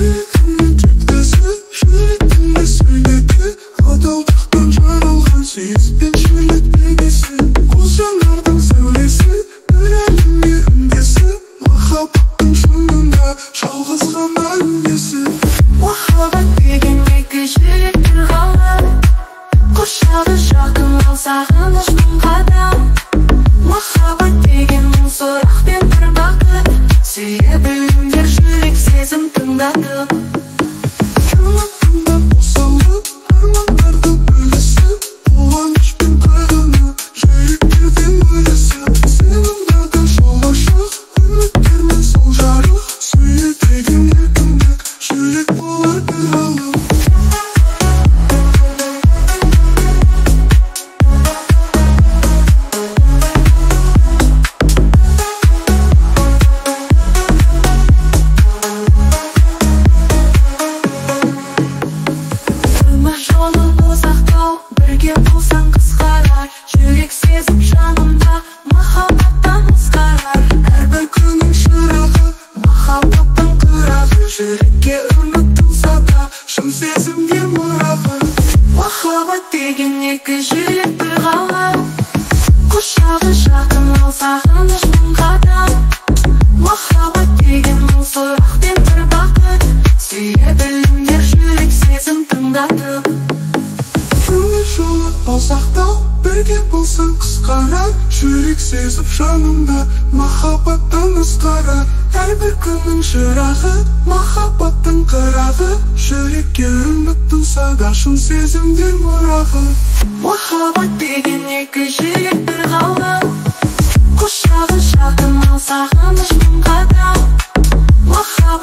жүрегімнің тектесі, жүрегімде сөйледі адалдықтан жаралған сүйіспеншілік бейнесі. Көз жанардың сәулесі, бір әлемге үндесі, махаббаттың шыңында жалғыз ғана үндесі. Махаббат деген екі жүрек бір ғалам, құшағы жақын ал сағыныш мың қадам. Махаббат деген мың сұрақ пен бір бақыт, сүйе біліңдер жүрек сезім тыңдатып. Үмітімді қосалып, армандарды бөлісіп, қуаныш пен қайғыны жүректерден бөлісіп. Сенімдерді жол ашық, үміттермен сол жарық, сүйе деген еркіндік, жүрек болар бір алып. Өмір жолы ұзақтау, бірге болсаң қысқарар, жүрек сезіп жанымда махаббаттан ысқарар. Әрбір күннің шырағы, Махаббаттың қырағы, жүрекке үміттің сада, шын сезімге мұрағы. махаббат деген екі жүрек бір ғалам, құшағы жақын ал сағыныш мың қадам. Махаббат деген мың сұрақ пен бір бақыт, сүйе біліңдер жүрек сезім тыңдатып. Өмір жолы ұзақтау, бірге болсаң қысқарар, жүрек сезіп жанымда махаббаттан ысқарар. Әрбір күннің шырағы, махаббаттың қырағы, жүрекке үміттің сада, шын сезімге мұрағы. Махаббат деген екі жүрек бір ғалам, құшағы жақын ал сағыныш мың қадам. Махаббат